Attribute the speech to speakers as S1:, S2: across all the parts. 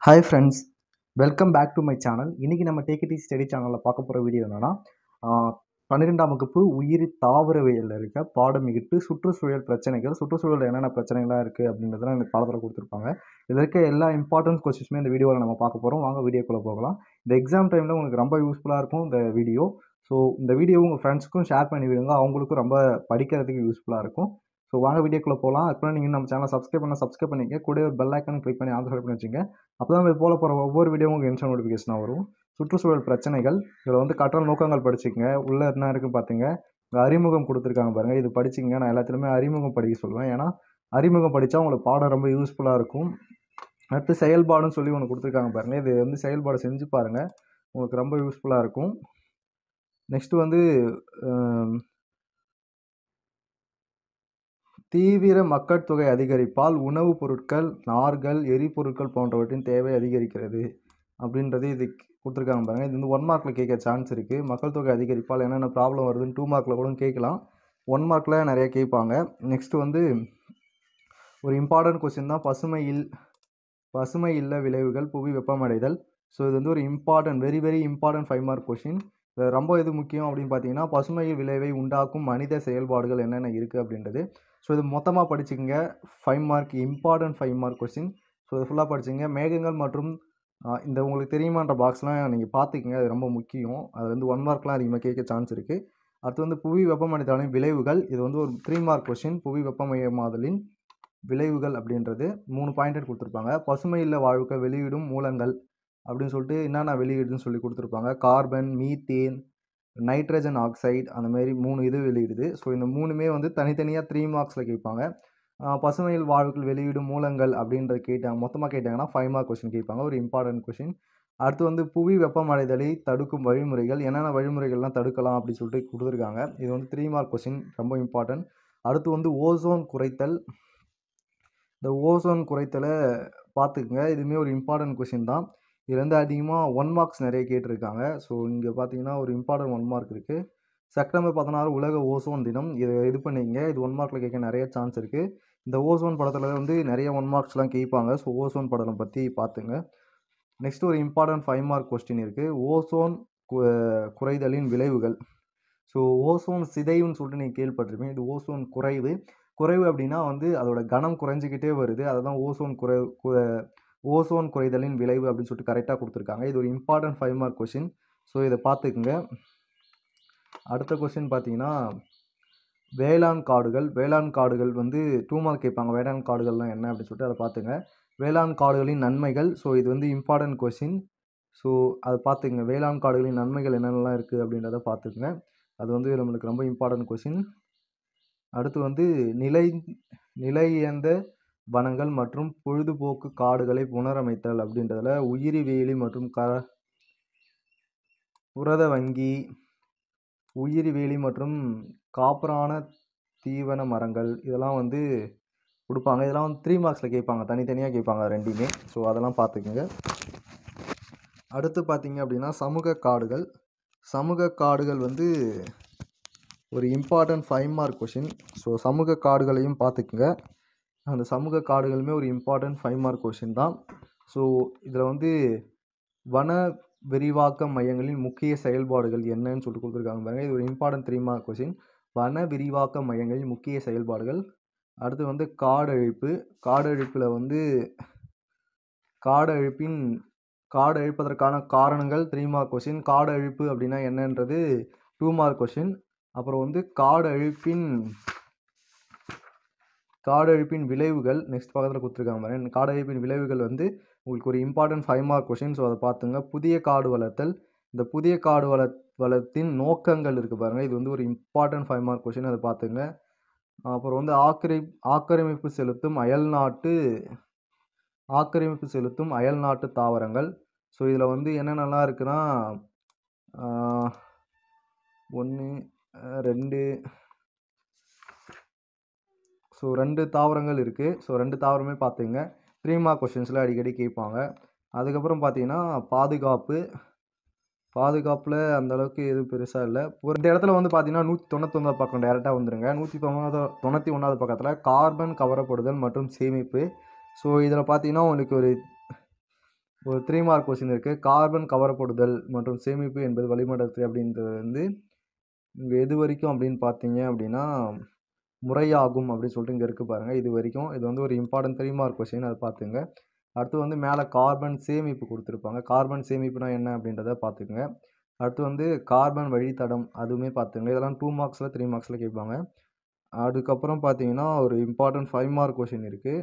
S1: Hi friends, welcome back to my channel. இன்றைக்கி நம்ம take it easy study சேனலில் பார்க்க போகிற வீடியோ என்னென்னா 12ஆம் வகுப்பு உயிரி தாவரவியலில் இருக்க பாடம் 8 சுற்றுச்சூழல் பிரச்சனைகள். சுற்றுச்சூழலில் என்னென்ன பிரச்சனைகள்லாம் இருக்குது அப்படின்றதெல்லாம் இந்த பாடத்தில் கொடுத்துருப்பாங்க. இதில் இருக்க எல்லா இம்பார்ட்டன்ஸ் கொஸ்டின்ஸுமே இந்த வீடியோவில் நம்ம பார்க்க போகிறோம். வாங்க வீடியோக்குள்ளே போகலாம். இந்த எக்ஸாம் டைமில் உங்களுக்கு ரொம்ப யூஸ்ஃபுல்லாக இருக்கும் இந்த வீடியோ. ஸோ இந்த வீடியோ உங்கள் ஃப்ரெண்ட்ஸுக்கும் ஷேர் பண்ணி விடுங்க, அவங்களுக்கும் ரொம்ப படிக்கிறதுக்கு யூஸ்ஃபுல்லாக இருக்கும். ஸோ வாங்க வீடியோக்குள்ளே போகலாம். அதுக்கு நீங்கள் நம்ம சேனலை சப்ஸ்கிரைப் பண்ணிக்க, கூட ஒரு பெல் ஐக்கானை கிளிக் பண்ணி ஆன்சர் பண்ணி வச்சுங்க. அப்போ தான் இது போகிற ஒவ்வொரு வீடியோவும் உங்களுக்கு இன்ஸ்டன்ட் நோட்டிஃபிகேஷனாக வரும். சுற்றுச்சூழல் பிரச்சனைகள், இதில் வந்து கற்றல் நோக்கங்கள் படிச்சுக்கங்க. உள்ளே என்ன இருக்குன்னு பார்த்துங்க. இந்த அறிமுகம் கொடுத்துருக்காங்க பாருங்கள், இது படிச்சுங்க. நான் எல்லாத்துலேயுமே அறிமுகம் படிக்க சொல்லுவேன், ஏன்னா அறிமுகம் படித்தா உங்களுக்கு பாடம் ரொம்ப யூஸ்ஃபுல்லாக இருக்கும். அடுத்து செயல்பாடுன்னு சொல்லி ஒன்று கொடுத்துருக்காங்க பாருங்கள், இது வந்து செயல்பாடு செஞ்சு பாருங்கள், உங்களுக்கு ரொம்ப யூஸ்ஃபுல்லாக இருக்கும். நெக்ஸ்ட்டு வந்து தீவிர மக்கள் தொகை அதிகரிப்பால் உணவுப் பொருட்கள், நார்கள், எரிபொருட்கள் போன்றவற்றின் தேவை அதிகரிக்கிறது அப்படின்றது இது கொடுத்துருக்காங்க பாருங்கள். இது வந்து 1 மார்க்கில் கேட்க சான்ஸ் இருக்குது. மக்கள் தொகை அதிகரிப்பால் என்னென்ன ப்ராப்ளம் வருதுன்னு 2 மார்க்கில் கூட கேட்கலாம். 1 மார்க்கில் நிறைய கேட்பாங்க. நெக்ஸ்ட்டு வந்து ஒரு இம்பார்ட்டன்ட் கொஸ்டின் தான், பசுமை இல்ல விளைவுகள் புவி வெப்பமடைதல். ஸோ இது வந்து ஒரு வெரி இம்பார்ட்டன்ட் 5 மார்க் கொஸ்டின். இது ரொம்ப எது முக்கியம் அப்படின்னு பார்த்தீங்கன்னா, பசுமை விளைவை உண்டாக்கும் மனித செயல்பாடுகள் என்னென்ன இருக்குது அப்படின்றது. ஸோ இது மொத்தமாக படிச்சுக்கோங்க. 5 mark important 5 mark question. So இது ஃபுல்லாக படிச்சுங்க. மேகங்கள் மற்றும் இந்த உங்களுக்கு தெரியுமான்ற பாக்ஸ்லாம் நீங்கள் பார்த்துக்கங்க, அது ரொம்ப முக்கியம். அது வந்து 1 மார்க்லாம் அதிகமாக கேட்க சான்ஸ் இருக்குது. அடுத்து வந்து புவி வெப்பமடைதலின் விளைவுகள். இது வந்து ஒரு 3 மார்க் கொஸ்டின். புவி வெப்பமயமாதலின் விளைவுகள் அப்படின்றது 3 பாயிண்ட் கொடுத்துருப்பாங்க. பசுமை இல்ல வாழ்வுக்கு வெளியிடும் மூலங்கள் அப்படின்னு சொல்லிட்டு என்னென்ன வெளியிடுதுன்னு சொல்லி கொடுத்துருப்பாங்க. கார்பன், மீத்தேன், நைட்ரஜன் ஆக்சைடு, அந்த மாதிரி 3 இது வெளியிடுது. ஸோ இந்த 3மே வந்து தனித்தனியாக 3 மார்க்ஸில் கேட்பாங்க. பசுமையில் வாழ்வுகள் வெளியிடும் மூலங்கள் அப்படின்றது மொத்தமாக கேட்டாங்கன்னா 5 மார்க் கொஸ்டின் கேட்பாங்க, ஒரு இம்பார்ட்டன்ட் கொஸ்டின். அடுத்து வந்து புவி வெப்பமடைதலை தடுக்கும் வழிமுறைகள், என்னென்ன வழிமுறைகள்லாம் தடுக்கலாம் அப்படின்னு சொல்லிட்டு கொடுத்துருக்காங்க. இது வந்து 3 மார்க் கொஸ்டின், ரொம்ப இம்பார்ட்டன்ட். அடுத்து வந்து ஓசோன் குறைத்தல். இந்த ஓசோன் குறைத்தலை பார்த்துக்குங்க, இதுவுமே ஒரு இம்பார்ட்டன்ட் கொஸ்டின் தான். இது வந்து அதிகமாக 1 மார்க்ஸ் நிறைய கேட்டிருக்காங்க. ஸோ இங்கே பார்த்தீங்கன்னா ஒரு இம்பார்ட்டன்ட் 1 மார்க் இருக்குது. செப்டம்பர் 16 உலக ஓசோன் தினம். இதை இது பண்ணிங்க, இது 1 மார்க்கில் கேட்க நிறைய சான்ஸ் இருக்குது. இந்த ஓசோன் படத்தில் வந்து நிறைய 1 மார்க்ஸ்லாம் கேட்பாங்க. ஸோ ஓசோன் படம் பற்றி பார்த்துங்க. நெக்ஸ்ட் ஒரு இம்பார்ட்டன்ட் 5 மார்க் கொஸ்டின் இருக்குது. ஓசோன் குறைதலின் விளைவுகள். ஸோ ஓசோன் சிதைவுன்னு சொல்லிட்டு நீங்கள் கேள்விப்பட்டிருப்பீங்க. இது ஓசோன் குறைவு அப்படின்னா வந்து அதோட கனம் குறைஞ்சிக்கிட்டே வருது. அதை தான் ஓசோன் குறைதலின் விளைவு அப்படின்னு சொல்லிட்டு கரெக்டாக கொடுத்துருக்காங்க. இது ஒரு இம்பார்ட்டன்ட் 5 மார்க் கொஸ்டின். ஸோ இதை பார்த்துக்குங்க. அடுத்த கொஸ்டின் பார்த்தீங்கன்னா, வேளாண் காடுகள் வந்து 2 மார்க் கேட்பாங்க. வேளாண் காடுகள்லாம் என்ன அப்படின்னு சொல்லிட்டு அதை பார்த்துங்க. வேளாண் காடுகளின் நன்மைகள். ஸோ இது வந்து இம்பார்ட்டன்ட் கொஸ்டின். ஸோ அதை பார்த்துங்க. வேளாண் காடுகளின் நன்மைகள் என்னென்னலாம் இருக்குது அப்படின்றத பார்த்துக்குங்க. அது வந்து நம்மளுக்கு ரொம்ப இம்பார்ட்டன்ட் கொஸ்டின். அடுத்து வந்து நிலையந்த வனங்கள் மற்றும் பொழுதுபோக்கு காடுகளை புனரமைத்தல் அப்படின்றதுல உயிரி வேலி மற்றும் புரத வங்கி, உயிரி வேலி மற்றும் காப்பரான தீவன மரங்கள், இதெல்லாம் வந்து கொடுப்பாங்க. இதெல்லாம் வந்து 3 மார்க்ஸில் கேட்பாங்க, தனித்தனியாக கேட்பாங்க ரெண்டையுமே. ஸோ அதெல்லாம் பார்த்துக்குங்க. அடுத்து பார்த்தீங்க அப்படின்னா சமூக காடுகள் வந்து ஒரு இம்பார்ட்டன்ட் 5 மார்க் கொஷின். ஸோ சமூக காடுகளையும் பார்த்துக்குங்க. அந்த சமூக காடுகளுமே ஒரு இம்பார்ட்டன்ட் 5 மார்க் கொஷின் தான். ஸோ இதில் வந்து வன விரிவாக்க மையங்களின் முக்கிய செயல்பாடுகள் என்னன்னு சொல்லிட்டு கொடுத்துருக்காங்க பாருங்கள். இது ஒரு இம்பார்ட்டன்ட் 3 மார்க் கொஷின். வன விரிவாக்க மையங்களின் முக்கிய செயல்பாடுகள். அடுத்து வந்து காடழிப்பில் வந்து காடு அழிப்பதற்கான காரணங்கள் 3 மார்க் கொஷின். காடு அழிப்பு அப்படின்னா என்னன்றது 2 மார்க் கொஷின். அப்புறம் வந்து காடு அழிப்பின் விளைவுகள் நெக்ஸ்ட் பக்கத்தில் கொடுத்துருக்காங்க பாருங்க. காடு அழிப்பின் விளைவுகள் வந்து உங்களுக்கு ஒரு இம்பார்ட்டன்ட் 5 மார்க் கொஷின். ஸோ அதை பார்த்துங்க. புதிய காடு வளர்த்தல். இந்த புதிய காடு வளத்தின் நோக்கங்கள் இருக்குது பாருங்கள். இது வந்து ஒரு இம்பார்ட்டன்ட் 5 மார்க் கொஷின், அதை பார்த்துங்க. அப்புறம் வந்து ஆக்கிரமிப்பு செலுத்தும் அயல்நாட்டு தாவரங்கள். ஸோ இதில் வந்து என்னென்னலாம் இருக்குன்னா 1 2 ஸோ 2 தாவரங்கள் இருக்குது. ஸோ 2 தாவரமே பார்த்துங்க. 3 மார்க் கொஷின்ஸில் அடிக்கடி கேட்பாங்க. அதுக்கப்புறம் பார்த்தீங்கன்னா பாதுகாப்பில் அந்தளவுக்கு எதுவும் பெருசாக இல்லை. ஒரு இடத்துல வந்து பார்த்தீங்கன்னா 199 பக்கம் டேரெக்டாக வந்துடுங்க. 191 பக்கத்தில் கார்பன் கவரப்படுதல் மற்றும் சேமிப்பு. ஸோ இதில் பார்த்தீங்கன்னா உங்களுக்கு ஒரு ஒரு 3 மார்க் கொஸ்டின் இருக்குது. கார்பன் கவரப்படுதல் மற்றும் சேமிப்பு என்பது வளிமண்டலத்தில் அப்படின்றது வந்து இங்கே எது வரைக்கும் அப்படின்னு பார்த்தீங்க அப்படின்னா முறையாகும் அப்படின்னு சொல்லிட்டு இங்கே இருக்குது பாருங்கள். இது வரைக்கும் இது வந்து ஒரு இம்பார்ட்டன்ட் 3 மார்க் கொஸ்டின், அதை பார்த்துங்க. அடுத்து வந்து மேலே கார்பன் சேமிப்பு கொடுத்துருப்பாங்க. கார்பன் சேமிப்புனா என்ன அப்படின்றத பார்த்துக்குங்க. அடுத்து வந்து கார்பன் வழித்தடம் அதுவுமே பார்த்துங்க. இதெல்லாம் 2 மார்க்ஸில் 3 மார்க்ஸில் கேட்பாங்க. அதுக்கப்புறம் பார்த்தீங்கன்னா ஒரு இம்பார்ட்டன்ட் 5 மார்க் கொஸ்டின் இருக்குது.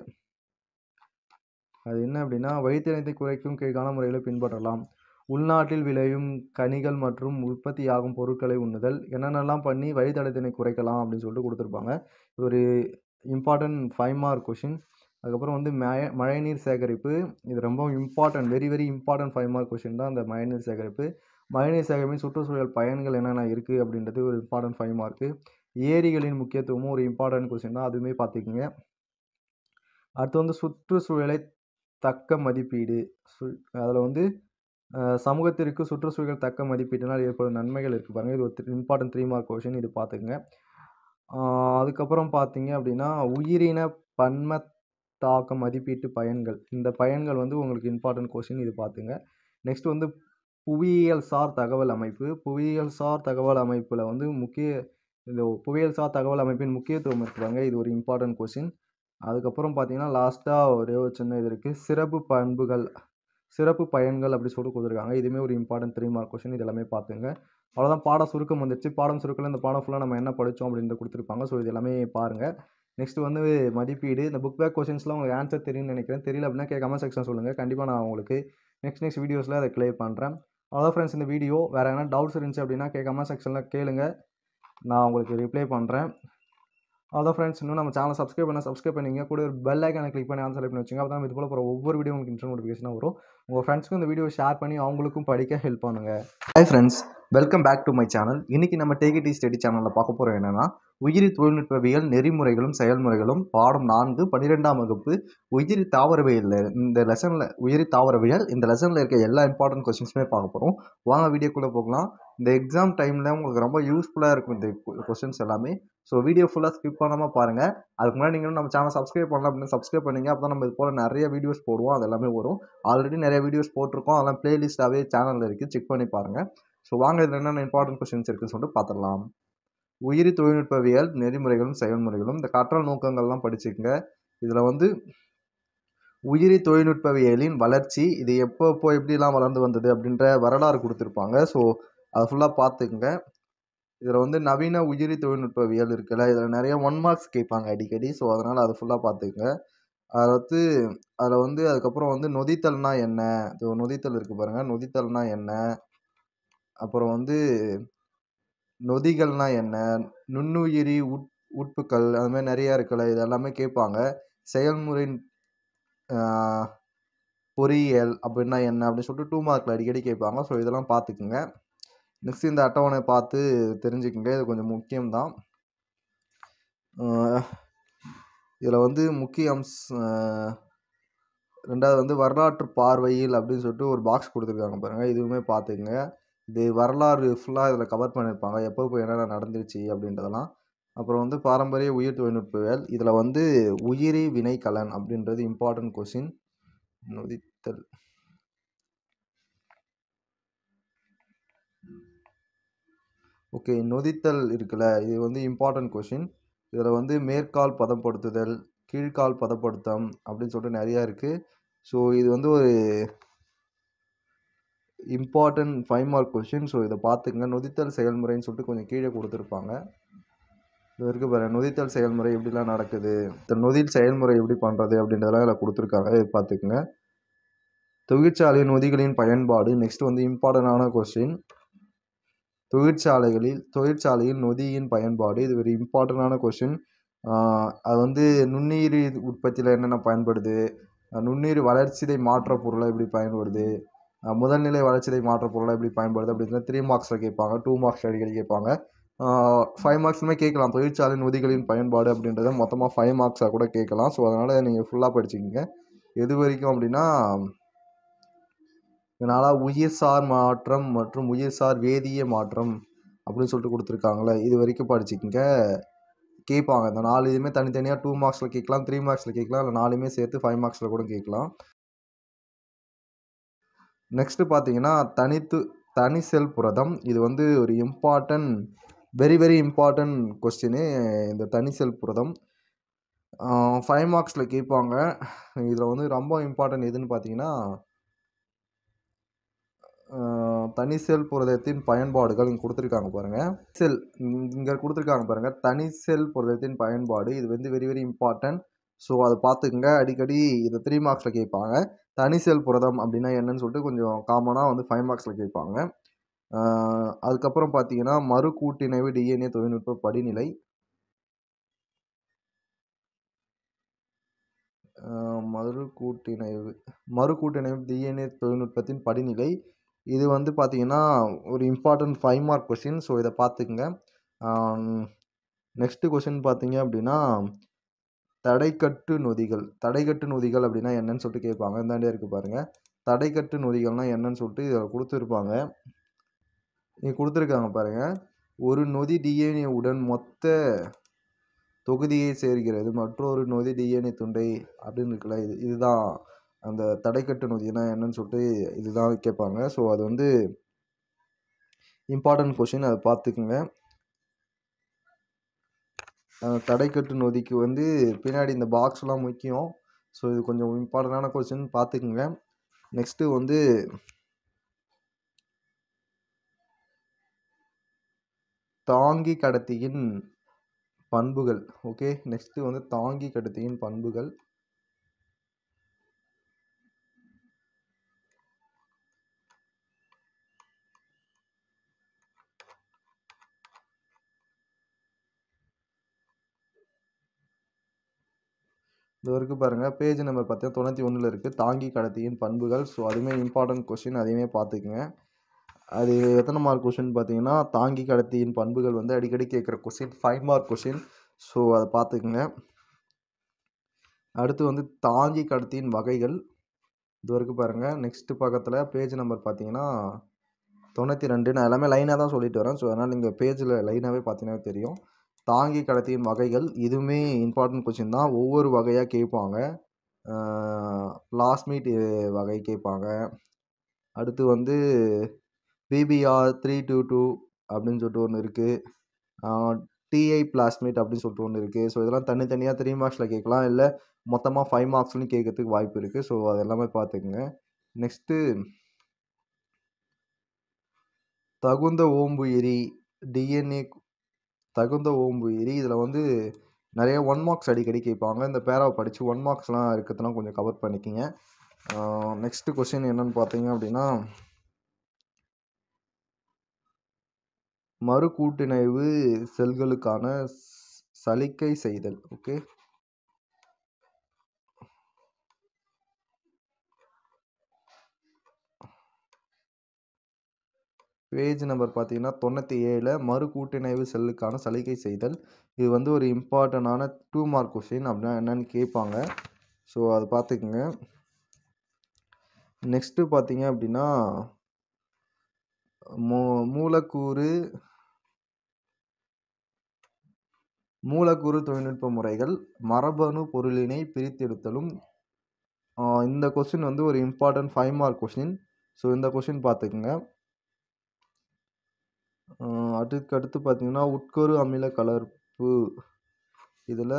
S1: அது என்ன அப்படின்னா வழித்தடத்தை குறைக்கும் கீழ்காண முறைகளை பின்பற்றலாம். உள்நாட்டில் விளையும் கனிகள் மற்றும் உற்பத்தியாகும் பொருட்களை உண்ணுதல். என்னென்னலாம் பண்ணி வழித்தடத்தினை குறைக்கலாம் அப்படின்னு சொல்லிட்டு கொடுத்துருப்பாங்க. இது ஒரு இம்பார்ட்டன்ட் 5 மார்க் கொஷின். அதுக்கப்புறம் வந்து மழைநீர் சேகரிப்பு. இது ரொம்ப important, very very important 5 mark question தான் இந்த மழைநீர் சேகரிப்பு. மழைநீர் சேகரிப்பின் சுற்றுச்சூழல் பயன்கள் என்னென்ன இருக்குது அப்படின்றது ஒரு இம்பார்ட்டன்ட் 5 மார்க்கு. ஏரிகளின் முக்கியத்துவமும் ஒரு இம்பார்ட்டன்ட் கொஷின் தான், அதுவுமே பார்த்துக்குங்க. அடுத்து வந்து சுற்றுச்சூழலை தக்க மதிப்பீடு. அதில் வந்து சமூகத்திற்கு சுற்றுச்சூழல் தக்க மதிப்பீட்டினால் ஏற்படும் நன்மைகள் இருக்குது பாருங்கள். இது ஒரு இம்பார்ட்டன்ட் 3 மார்க் கொஷின், இது பார்த்துக்குங்க. அதுக்கப்புறம் பார்த்தீங்க அப்படின்னா உயிரின பன்ம தாக்க மதிப்பீட்டு பயன்கள். இந்த பயன்கள் வந்து உங்களுக்கு இம்பார்ட்டன்ட் கொஷின், இது பார்த்துங்க. நெக்ஸ்ட் வந்து புவியியல் சார் தகவல் அமைப்பு. புவியியல் சார் தகவல் அமைப்பில் வந்து இந்த புவியியல் சார் தகவல் அமைப்பின் முக்கியத்துவம் இருக்குறாங்க. இது ஒரு இம்பார்ட்டன்ட் கொஷின். அதுக்கப்புறம் பார்த்தீங்கன்னா லாஸ்ட்டாக ஒரே ஒரு சின்ன இது இருக்குது, சிறப்பு பண்புகள் சிறப்பு பயன்கள் அப்படி சொல்லிட்டு கொடுத்துருக்காங்க. இதுவுமே ஒரு இம்பார்ட்டன்ட் 3 மார்க் கொஷின், இது எல்லாமே பார்த்துங்க. அவ்வளோதான், பாடம் சுருக்கம் வந்துடுச்சு. பாடம் சுருக்கில் இந்த பாடம் ஃபுல்லாக நம்ம என்ன படித்தோம் அப்படின்றத கொடுத்துருப்பாங்க. ஸோ இது எல்லாமே பாருங்கள். நெக்ஸ்ட் வந்து மதிப்பீடு. இந்த புக் பேக் கொஷின்ஸ்லாம் உங்களுக்கு ஆன்சர் தெரியும்னு நினைக்கிறேன். தெரியல அப்படின்னா கமெண்ட் செக்ஷன் சொல்லுங்கள். கண்டிப்பாக நான் உங்களுக்கு நெக்ஸ்ட் வீடியோஸில் அதை கிளியர் பண்ணுறேன். அவ்வளோதான் ஃப்ரெண்ட்ஸ், இந்த வீடியோ. வேறு எதனா டவுட்ஸ் இருந்துச்சு அப்படின்னா கமெண்ட் செக்ஷனில் கேளுங்க, நான் உங்களுக்கு ரிப்ளை பண்ணுறேன். அவ்வளோதான் ஃப்ரெண்ட்ஸ், இன்னும் நம்ம சேனலை சப்ஸ்கிரைப் பண்ணிங்க. கூட ஒரு பெல் ஐக்கானை கிளிக் பண்ணி ஆன் செலக்ட் பண்ணி வச்சுங்க. அப்போ தான் இது போல் போகிற ஒவ்வொரு வீடியோ உங்களுக்கு இன்ஸ்டன்ட் நோட்டிஃபிகேஷனாக வரும். உங்கள் ஃப்ரெண்ட்ஸ்க்கும் இந்த வீடியோ ஷேர் பண்ணி அவங்களுக்கும் படிக்க ஹெல்ப் பண்ணுங்கள். Hi friends, welcome back to my channel. இன்றைக்கி நம்ம டேக் இட் ஸ்டடி சேனலில் பார்க்க போகிறோம் என்னென்னா உயிரி தொழில்நுட்பவியல் நெறிமுறைகளும் செயல்முறைகளும் பாடம் 4 12ஆம் வகுப்பு உயிரி தாவரவியல். இந்த லெசனில் உயிரி தாவரவியல் இந்த லெசனில் இருக்க எல்லா இம்பார்ட்டன்ட் கொஸ்டின்ஸுமே பார்க்க போகிறோம். வாங்க வீடியோக்குள்ளே போகலாம். இந்த எக்ஸாம் டைமில் உங்களுக்கு ரொம்ப யூஸ்ஃபுல்லாக இருக்கும் இந்த கொஸ்டின்ஸ் எல்லாமே. ஸோ வீடியோ ஃபுல்லாக ஸ்கிப் பண்ணாமல் பாருங்கள். அதுக்கு முன்னாடி நீங்களும் நம்ம சேனல் சப்ஸ்கிரைப் பண்ணலாம் அப்படின்னு சப்ஸ்கிரைப் பண்ணிங்க. அப்போ தான் நம்ம இது போல் நிறைய வீடியோஸ் போடுவோம், அது எல்லாமே வரும். ஆல்ரெடி நிறைய வீடியோஸ் போட்டிருக்கோம், அதெல்லாம் பிளேலிஸ்ட்டாகவே சேனலில் இருக்குது, செக் பண்ணி பாருங்கள். ஸோ வாங்க இதில் என்னென்ன இம்பார்ட்டன்ட் கொஸ்டின்ஸ் இருக்குன்னு சொல்லிட்டு பார்த்துடலாம். உயிரி தொழில்நுட்பவியல் நெறிமுறைகளும் செயல்முறைகளும். இந்த கற்றல் நோக்கங்கள்லாம் படிச்சுக்கங்க. இதில் வந்து உயிரி தொழில்நுட்பவியலின் வளர்ச்சி, இது எப்போ எப்படிலாம் வளர்ந்து வந்தது அப்படின்ற வரலாறு கொடுத்துருப்பாங்க. ஸோ அதை ஃபுல்லாக பார்த்துக்குங்க. இதில் வந்து நவீன உயிரி தொழில்நுட்பவியல் இருக்குல்ல, இதில் நிறைய 1 மார்க்ஸ் கேட்பாங்க அடிக்கடி. ஸோ அதனால் அதை ஃபுல்லாக பார்த்துக்குங்க. அதில் வந்து அதுக்கப்புறம் வந்து நொதித்தல்னா என்ன, நொதித்தல் இருக்குது பாருங்கள், நொதித்தல்னா என்ன, அப்புறம் வந்து நொதிகள்னா என்ன, நுண்ணுயிரி உட்புக்கள், அது மாதிரி நிறையா இருக்குல்ல, இது எல்லாமே கேட்பாங்க. செயல்முறை பொறியியல் அப்படின்னா என்ன அப்படின்னு சொல்லிட்டு 2 மார்க்கில் அடிக்கடி கேட்பாங்க. ஸோ இதெல்லாம் பார்த்துக்குங்க. நெக்ஸ்ட் இந்த அட்டவணை பார்த்து தெரிஞ்சுக்கங்க, இது கொஞ்சம் முக்கியம்தான். இதில் வந்து முக்கிய ரெண்டாவது வந்து வரலாற்று பார்வையில் அப்படின்னு சொல்லிட்டு ஒரு பாக்ஸ் கொடுத்துருக்காங்க பாருங்கள், இதுவுமே பார்த்துக்குங்க. இது வரலாறு ஃபுல்லாக இதில் கவர் பண்ணியிருப்பாங்க, எப்போ என்னென்ன நடந்துருச்சு அப்படின்றதெல்லாம். அப்புறம் வந்து பாரம்பரிய உயிர் தொழில்நுட்பவியல், இதில் வந்து உயிரி வினைக்கலன் அப்படின்றது இம்பார்ட்டன்ட் கொஸ்டின். நொதித்தல், ஓகே, நொதித்தல் இருக்குல்ல, இது வந்து இம்பார்ட்டன்ட் கொஸ்டின். இதில் வந்து மேற்கால் பதப்படுத்துதல், கீழ்கால் பதப்படுத்தம் அப்படின்னு சொல்லிட்டு நிறையா இருக்குது. ஸோ இது வந்து ஒரு இம்பார்ட்டன்ட் 5 மார்க் கொஸ்டின். ஸோ இதை பார்த்துக்குங்க. நொதித்தல் செயல்முறைன்னு சொல்லிட்டு கொஞ்சம் கீழே கொடுத்துருப்பாங்க. இது வரைக்கும் பாருங்கள், நொதித்தல் செயல்முறை எப்படிலாம் நடக்குது, இந்த நொதில் செயல்முறை எப்படி பண்ணுறது அப்படின்றதெல்லாம் இதில் கொடுத்துருக்காங்க, இது பார்த்துக்குங்க. தொழிற்சாலை நொதிகளின் பயன்பாடு நெக்ஸ்ட் வந்து இம்பார்ட்டண்டான கொஸ்டின். தொழிற்சாலையில் நொதியின் பயன்பாடு, இது ஒரு இம்பார்ட்டண்டான கொஸ்டின். அது வந்து நுண்ணுயிரி உற்பத்தியில் என்னென்ன பயன்படுது, நுண்ணுயிரி வளர்ச்சிதை மாற்ற பொருளாக எப்படி பயன்படுது, முதல்நிலை வளர்ச்சிதை மாற்ற பொருளாக எப்படி பயன்படுது அப்படின்னு 3 மார்க்ஸில் கேட்பாங்க, 2 மார்க்ஸ் அடிக்கடி கேட்பாங்க, 5 மார்க்ஸுமே கேட்கலாம். தொழிற்சாலை நொதிகளின் பயன்பாடு அப்படின்றத மொத்தமாக 5 மார்க்ஸாக கூட கேட்கலாம். ஸோ அதனால் நீங்கள் ஃபுல்லாக படிச்சுக்கிங்க. எது வரைக்கும் அப்படின்னா இதனால் உயிர்சார் மாற்றம் மற்றும் உயிர்சார் வேதியிய மாற்றம் அப்படின்னு சொல்லிட்டு கொடுத்துருக்காங்களே, இது வரைக்கும் படிச்சுக்கிங்க. கேட்பாங்க இந்த 4 இதுவுமே தனித்தனியாக 2 மார்க்ஸில் கேட்கலாம், 3 மார்க்ஸில் கேட்கலாம், இல்லை 4மே சேர்த்து 5 மார்க்ஸில் கூட கேட்கலாம். நெக்ஸ்ட்டு பார்த்தீங்கன்னா தனி செல் புரதம். இது வந்து ஒரு வெரி வெரி இம்பார்ட்டன்ட் கொஸ்டினு. இந்த தனி செல் புரதம் 5 மார்க்ஸில் கேட்பாங்க. இதில் வந்து ரொம்ப இம்பார்ட்டன்ட் எதுன்னு பார்த்தீங்கன்னா தனி செல் புரதத்தின் பயன்பாடுகள் இங்கே கொடுத்துருக்காங்க பாருங்கள். இங்கே கொடுத்துருக்காங்க பாருங்கள், தனி செல் புரதத்தின் பயன்பாடு. இது வந்து வெரி வெரி இம்பார்ட்டன்ட். ஸோ அதை பார்த்துக்குங்க. அடிக்கடி இதை 3 மார்க்ஸில் கேட்பாங்க. தனி செல் புரதம் அப்படின்னா என்னன்னு சொல்லிட்டு கொஞ்சம் காமனாக வந்து 5 மார்க்ஸில் கேட்பாங்க. அதுக்கப்புறம் பார்த்தீங்கன்னா மறு கூட்டிணைவு டிஎன்ஏ தொழில்நுட்ப படிநிலை. மறு கூட்டிணைவு டிஎன்ஏ தொழில்நுட்பத்தின் படிநிலை. இது வந்து பார்த்தீங்கன்னா ஒரு இம்பார்ட்டன்ட் 5 மார்க் கொஸ்டின். ஸோ இதை பார்த்துக்குங்க. நெக்ஸ்ட்டு கொஸ்டின் பார்த்தீங்க அப்படின்னா தடைக்கட்டு நொதிகள் அப்படின்னா என்னன்னு சொல்லிட்டு கேட்பாங்க. இந்தாண்டே இருக்குது பாருங்கள். தடைக்கட்டு நொதிகள்னால் என்னன்னு சொல்லிட்டு இதில் கொடுத்துருப்பாங்க. இங்கே கொடுத்துருக்காங்க பாருங்கள். ஒரு நொதி டிஎன்ஏ உடன் மொத்த தொகுதியை சேர்கிறது, மற்றொரு நொதி டிஎன்ஏ துண்டை அப்படின்னு இருக்குல்ல, இதுதான் அந்த தடைக்கட்டு நொதினா என்னன்னு சொல்லிட்டு இதுதான் கேட்பாங்க. ஸோ அது வந்து இம்பார்ட்டன்ட் கொஷின், அதை பார்த்துக்குங்க. தடைக்கட்டு நொதிக்கு வந்து பின்னாடி இந்த பாக்ஸ்லாம் முக்கியம். ஸோ இது கொஞ்சம் இம்பார்ட்டண்டான கொஸ்டின், பார்த்துக்குங்க. நெக்ஸ்ட்டு வந்து தாங்கி கடத்தியின் பண்புகள். ஓகே, நெக்ஸ்ட்டு வந்து தாங்கி கடத்தியின் பண்புகள். இது வரைக்கும் பாருங்கள். பேஜ் நம்பர் பார்த்தீங்கன்னா 91 இருக்குது, தாங்கி கடத்தியின் பண்புகள். ஸோ அதுவுமே இம்பார்ட்டன்ட் கொஸ்டின், அதையுமே பார்த்துக்குங்க. அது எத்தனை மார்க் கொஸ்டின் பார்த்தீங்கன்னா தாங்கி கடத்தியின் பண்புகள் வந்து அடிக்கடி கேட்குற கொஸ்டின், 5 மார்க் கொஸ்டின். ஸோ அதை பார்த்துக்குங்க. அடுத்து வந்து தாங்கி கடத்தியின் வகைகள். இது வரைக்கும் பாருங்கள். நெக்ஸ்ட்டு பக்கத்தில் பேஜ் நம்பர் பார்த்தீங்கன்னா 92. நான் எல்லாமே லைனாக தான் சொல்லிட்டு வரேன். ஸோ அதனால் நீங்கள் பேஜில் லைனாகவே பார்த்தீங்கன்னா தெரியும். தாங்கி கடத்தியின் வகைகள் இதுவுமே இம்பார்ட்டன்ட் கொஸ்டின் தான். ஒவ்வொரு வகையாக கேட்பாங்க. பிளாஸ்மிட் வகை கேட்பாங்க. அடுத்து வந்து பிபிஆர் 322 அப்படின்னு சொல்லிட்டு ஒன்று இருக்குது. டிஐ பிளாஸ்மிட் அப்படின்னு சொல்லிட்டு ஒன்று இருக்குது. ஸோ இதெல்லாம் தனித்தனியாக 3 மார்க்ஸில் கேட்கலாம், இல்லை மொத்தமாக 5 மார்க்ஸ்லையும் கேட்கறதுக்கு வாய்ப்பு இருக்குது. ஸோ அது எல்லாமே பார்த்துக்குங்க. நெக்ஸ்ட்டு தகுந்த ஓம்புயிரி டிஎன்ஏ. தகுந்த ஓம்புயிரி இதில் வந்து நிறைய 1 மார்க்ஸ் அடிக்கடி கேட்பாங்க. இந்த பேராவை படித்து 1 மார்க்ஸ்லாம் இருக்கிறதுலாம் கொஞ்சம் கவர் பண்ணிக்கிங்க. நெக்ஸ்ட்டு கொஸ்டின் என்னன்னு பார்த்தீங்க அப்படின்னா மறு கூட்டிணைவு செல்களுக்கான சலிக்கை செய்தல். ஓகே, பேஜ் நம்பர் பார்த்தீங்கன்னா 97. மறு கூட்டிணைவு செல்லுக்கான சலிக்கை செய்தல். இது வந்து ஒரு இம்பார்ட்டண்டான 2 மார்க் கொஸ்டின். அப்படின்னா என்னன்னு கேட்பாங்க. ஸோ அதை பார்த்துக்குங்க. நெக்ஸ்ட்டு பார்த்தீங்க அப்படின்னா மூலக்கூறு தொழில்நுட்ப முறைகள், மரபணு பொருளினை பிரித்தெடுத்தலும். இந்த கொஸ்டின் வந்து ஒரு இம்பார்ட்டன்ட் 5 மார்க் கொஸ்டின். ஸோ இந்த கொஸ்டின் பார்த்துக்குங்க. அதுக்கடுத்து பார்த்தீங்கன்னா உட்கரு அமில கலப்பு. இதில்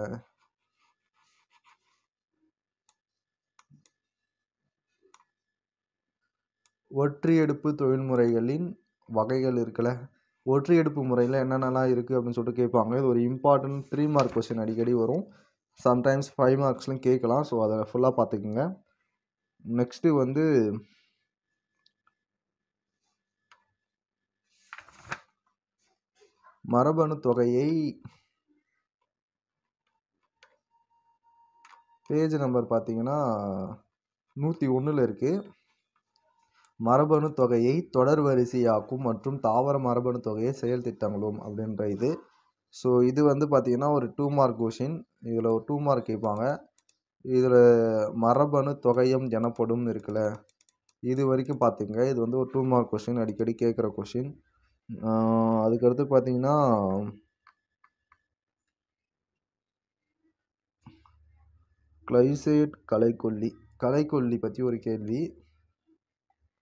S1: ஒற்றியெடுப்பு தொழில்முறைகளின் வகைகள் இருக்குல்ல, ஒற்றியெடுப்பு முறையில் என்னென்னலாம் இருக்குது அப்படின்னு சொல்லிட்டு கேட்பாங்க. இது ஒரு இம்பார்ட்டன்ட் 3 மார்க் கொஸ்டின், அடிக்கடி வரும். சம்டைம்ஸ் 5 மார்க்ஸ்லையும் கேட்கலாம். ஸோ அதை ஃபுல்லாக பார்த்துக்குங்க. நெக்ஸ்ட்டு வந்து மரபணு தொகையை பேஜ் நம்பர் பார்த்தீங்கன்னா 101 இருக்குது. மரபணு தொகையை தொடர் வரிசையாக்கும் மற்றும் தாவர மரபணு தொகையை செயல் திட்டங்களும் அப்படின்ற இது. ஸோ இது வந்து பார்த்தீங்கன்னா ஒரு 2 மார்க் கொஷின். இதில் ஒரு 2 மார்க் கேட்பாங்க. இதில் மரபணு தொகையம் எனப்படும் இருக்குல்ல, இது வரைக்கும் பார்த்துங்க. இது வந்து ஒரு 2 மார்க் கொஷின், அடிக்கடி கேட்குற கொஷின். அதுக்கடுத்து பார்த்தீங்கன்னா கிளைசேட் களைக்கொல்லி பற்றி ஒரு கேள்வி.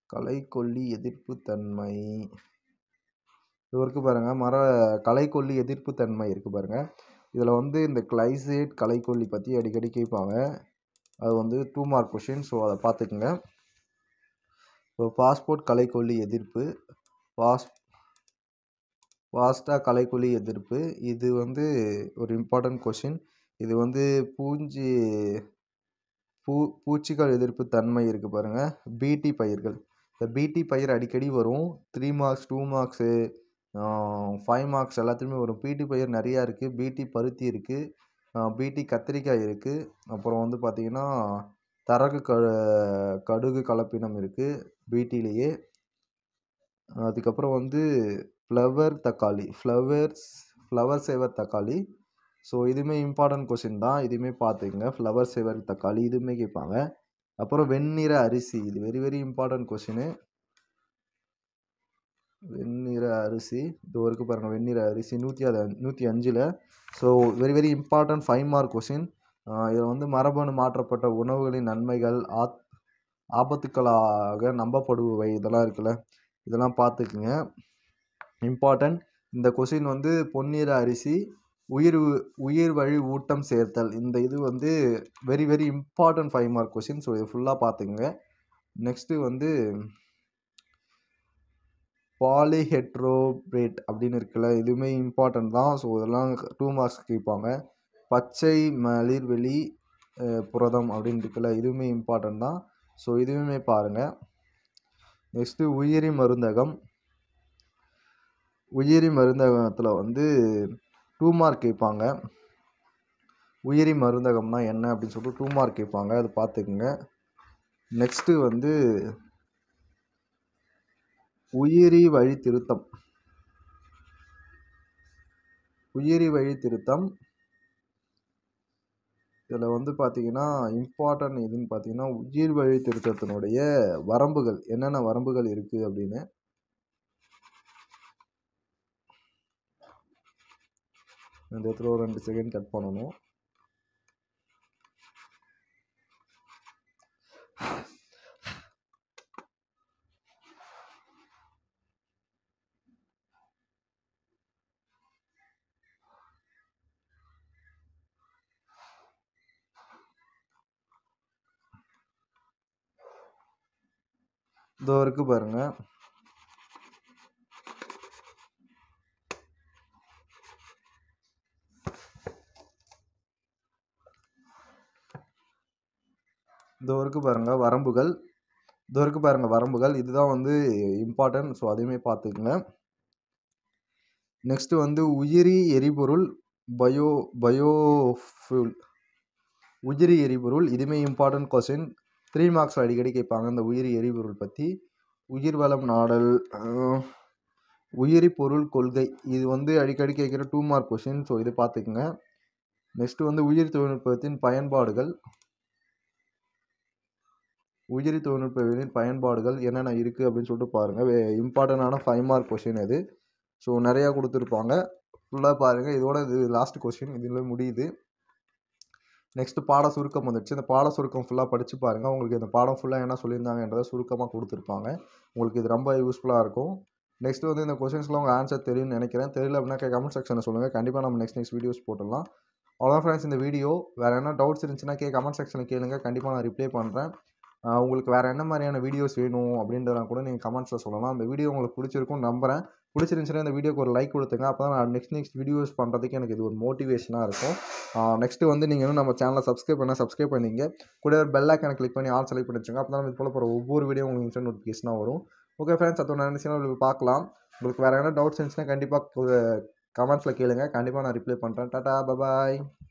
S1: களைக்கொல்லி எதிர்ப்பு தன்மை இது இருக்குது பாருங்கள். களைக்கொல்லி எதிர்ப்பு தன்மை இருக்குது பாருங்கள். இதில் வந்து இந்த கிளைசேட் களைக்கொல்லி பற்றி அடிக்கடி கேட்பாங்க. அது வந்து 2 மார்க் கொஷின். ஸோ அதை பார்த்துக்குங்க. ஸோ பாஸ்போர்ட் களைக்கொல்லி எதிர்ப்பு, பாஸ்டா களைக்கொல்லி எதிர்ப்பு, இது வந்து ஒரு இம்பார்ட்டன்ட் கொஷின். இது வந்து பூச்சிகள் எதிர்ப்பு தன்மை இருக்குது பாருங்கள். பிடி பயிர்கள், இந்த பிடி பயிர் அடிக்கடி வரும். 3 மார்க்ஸ், 2 மார்க்ஸு, 5 மார்க்ஸ் எல்லாத்துலேயுமே வரும். பிடி பயிர் நிறையா இருக்குது. பிடி பருத்தி இருக்குது, பிடி கத்திரிக்காய் இருக்குது. அப்புறம் வந்து பார்த்திங்கன்னா கடுகு கலப்பினம் இருக்குது பிடிலேயே. அதுக்கப்புறம் வந்து ஃப்ளவர் சேவர் தக்காளி. ஸோ இதுவுமே இம்பார்ட்டன்ட் கொஷின் தான். இதுவுமே பார்த்துக்குங்க. ஃப்ளவர் சேவர் தக்காளி இதுவுமே கேட்பாங்க. அப்புறம் வெண்ணிற அரிசி, இது வெரி வெரி இம்பார்ட்டன்ட் கொஷினு. வெண்ணிற அரிசி இது இருக்குது பாருங்கள். வெண்ணிற அரிசி 105. So very very important 5 mark question. இதில் வந்து மரபணு மாற்றப்பட்ட உணவுகளின் நன்மைகள், ஆபத்துக்களாக நம்பப்படுபவை, இதெல்லாம் இருக்குல்ல, இதெல்லாம் பார்த்துக்குங்க. இம்பார்ட்டன்ட். இந்த கொஷின் வந்து பொன்னிற அரிசி, உயிர் வழி ஊட்டம் சேர்த்தல், இந்த இது வந்து very very important 5 mark question. So இது ஃபுல்லாக பார்த்துக்குங்க. நெக்ஸ்ட்டு வந்து பாலிஹெட்ரோபேட் அப்படின்னு இருக்குல்ல, இதுவுமே இம்பார்ட்டன்ட் தான். ஸோ இதெல்லாம் 2 மார்க்ஸ் கேட்பாங்க. பச்சை மலிர்வெளி புரதம் அப்படின்னு இருக்குல்ல, இதுவுமே இம்பார்ட்டன்ட் தான். ஸோ இதுவுமே பாருங்கள். நெக்ஸ்ட்டு உயிரி மருந்தகத்தில் வந்து 2 மார்க் கேட்பாங்க. உயிரி மருந்தகம்னா என்ன அப்படின்னு சொல்லிட்டு 2 மார்க் கேட்பாங்க. அது பார்த்துக்குங்க. நெக்ஸ்ட்டு வந்து உயிரி வழி திருத்தம். இதில் வந்து பார்த்தீங்கன்னா இம்பார்ட்டன்ட் எதுன்னு பார்த்தீங்கன்னா உயிர் வழி திருத்தத்தினுடைய வரம்புகள், என்னென்ன வரம்புகள் இருக்குது அப்படின்னு. இந்த இடத்துல ஒரு 2 செகண்ட் கட் பண்ணணும். இதோ இருக்கு பாருங்க. இதோ இருக்கு பாருங்க வரம்புகள். இதுதான் வந்து இம்பார்ட்டன்ட். ஸோ அதையுமே பார்த்துக்குங்க. நெக்ஸ்ட் வந்து உயிரி எரிபொருள், பயோஃபியூல், உயிரி எரிபொருள், இதுவுமே இம்பார்ட்டன்ட் கொஸ்டின். 3 மார்க்ஸ் அடிக்கடி கேட்பாங்க இந்த உயிரி எரிபொருள் பற்றி. உயிர் வளம் நாடல், உயிரி பொருள் கொள்கை, இது வந்து அடிக்கடி கேட்குற 2 மார்க் கொஸ்டின். ஸோ இது பார்த்துக்குங்க. நெக்ஸ்ட் வந்து உயிர் தொழில்நுட்பத்தின் பயன்பாடுகள் என்னென்ன இருக்குது அப்படின்னு சொல்லிட்டு பாருங்கள். இம்பார்ட்டண்டான 5 மார்க் கொஸ்டின் இது. ஸோ நிறையா கொடுத்துருப்பாங்க. ஃபுல்லாக பாருங்கள். இது லாஸ்ட் கொஸ்டின், இதில் முடியுது. நெக்ஸ்ட்டு பாட சுருக்கம் வந்துடுச்சு. இந்த பாட சுருக்கம் ஃபுல்லாக படித்து பாருங்கள். உங்களுக்கு இந்த பாடம் ஃபுல்லாக என்ன சொல்லியிருந்தாங்கன்றதை சுருக்கமாக கொடுத்துருப்பாங்க. உங்களுக்கு இது ரொம்ப யூஸ்ஃபுல்லாக இருக்கும். நெக்ஸ்ட் வந்து இந்த கொஸ்டின்ஸ்லாம் உங்கள் ஆன்சர் தெரியும்னு நினைக்கிறேன். தெரியல அப்படின்னா கமெண்ட் செக்ஷனில் சொல்லுங்கள். கண்டிப்பாக நம்ம நெக்ஸ்ட் வீடியோஸ் போட்டுடலாம். அவ்வளோதான் ஃப்ரெண்ட்ஸ் இந்த வீடியோ. வேறு என்ன டவுட்ஸ் இருந்துச்சுன்னா கமெண்ட் செக்ஷனில் கேளுங்க. கண்டிப்பாக நான் ரிப்ளை பண்ணுறேன். உங்களுக்கு வேறு என்ன மாதிரியான வீடியோஸ் வேணும் அப்படின்றத கூட நீங்கள் கமெண்ட்ஸில் சொல்லலாம். அந்த வீடியோ உங்களுக்கு பிடிச்சிருக்கும்னு நம்புகிறேன். பிடிச்சிருந்துச்சுன்னா இந்த வீடியோக்கு ஒரு லைக் கொடுத்துங்க. அப்போ தான் நான் நெக்ஸ்ட் வீடியோஸ் பண்ணுறதுக்கு எனக்கு இது ஒரு மோட்டிவேஷனாக இருக்கும். நெக்ஸ்ட்டு வந்து நீங்கள் இன்னும் நம்ம சேனலை சப்ஸ்கிரைப் பண்ணிங்க. கூட ஒரு பெல் ஐக்கானை கிளிக் பண்ணி ஆல் செலக்ட் பண்ணி வச்சுங்க. அப்போ தான் இது போல போகிற ஒவ்வொரு வீடியோ உங்களுக்கு இன்ஸ்டன்ட் நோட்டிஃபிகேஷனாக வரும். ஓகே ஃப்ரெண்ட்ஸ், அதோட நினச்சினா பார்க்கலாம். உங்களுக்கு வேறு என்ன டவுட்ஸ் இருந்துச்சுன்னா கண்டிப்பாக கமெண்ட்ஸில் கேளுங்க. கண்டிப்பாக நான் ரிப்ளை பண்ணுறேன். டாடா, பபாய்.